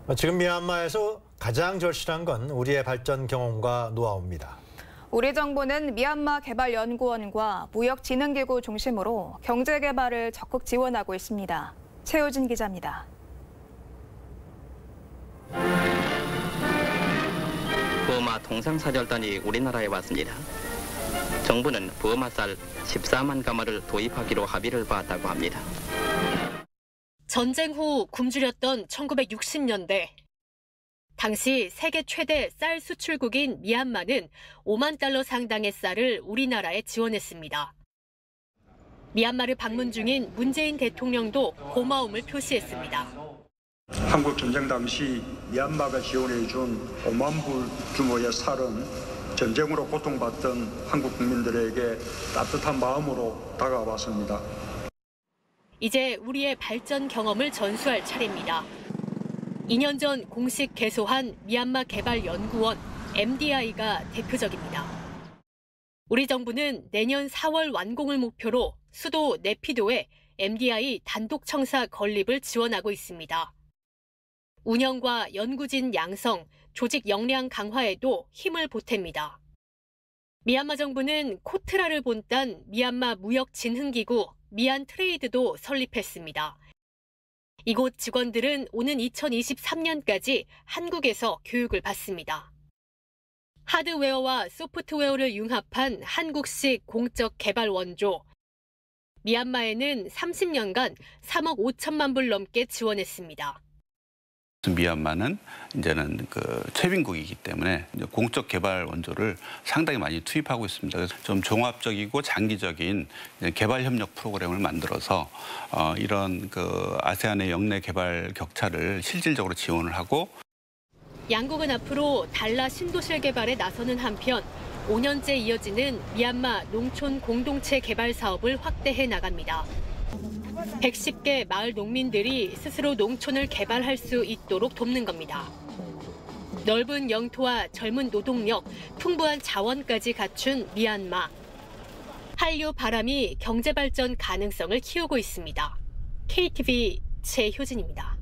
지금 미얀마에서 가장 절실한 건 우리의 발전 경험과 노하우입니다. 우리 정부는 미얀마 개발연구원과 무역진흥기구 중심으로 경제개발을 적극 지원하고 있습니다. 최효진 기자입니다. 버마 통상사절단이 우리나라에 왔습니다. 정부는 버마 쌀 14만 가마를 도입하기로 합의를 봤다고 합니다. 전쟁 후 굶주렸던 1960년대. 당시 세계 최대 쌀 수출국인 미얀마는 5만 달러 상당의 쌀을 우리나라에 지원했습니다. 미얀마를 방문 중인 문재인 대통령도 고마움을 표시했습니다. 한국 전쟁 당시 미얀마가 지원해준 5만 불 규모의 쌀은 전쟁으로 고통받던 한국 국민들에게 따뜻한 마음으로 다가왔습니다. 이제 우리의 발전 경험을 전수할 차례입니다. 2년 전 공식 개소한 미얀마 개발연구원 MDI가 대표적입니다. 우리 정부는 내년 4월 완공을 목표로 수도 네피도에 MDI 단독 청사 건립을 지원하고 있습니다. 운영과 연구진 양성, 조직 역량 강화에도 힘을 보탭니다. 미얀마 정부는 코트라를 본딴 미얀마 무역진흥기구 미얀트레이드도 설립했습니다. 이곳 직원들은 오는 2023년까지 한국에서 교육을 받습니다. 하드웨어와 소프트웨어를 융합한 한국식 공적 개발 원조. 미얀마에는 30년간 3억 5천만 불 넘게 지원했습니다. 미얀마는 이제는 최빈국이기 때문에 공적 개발 원조를 상당히 많이 투입하고 있습니다. 그래서 좀 종합적이고 장기적인 개발 협력 프로그램을 만들어서 이런 아세안의 영내 개발 격차를 실질적으로 지원을 하고, 양국은 앞으로 달라 신도시 개발에 나서는 한편 5년째 이어지는 미얀마 농촌 공동체 개발 사업을 확대해 나갑니다. 110개 마을 농민들이 스스로 농촌을 개발할 수 있도록 돕는 겁니다. 넓은 영토와 젊은 노동력, 풍부한 자원까지 갖춘 미얀마. 한류 바람이 경제 발전 가능성을 키우고 있습니다. KTV 최효진입니다.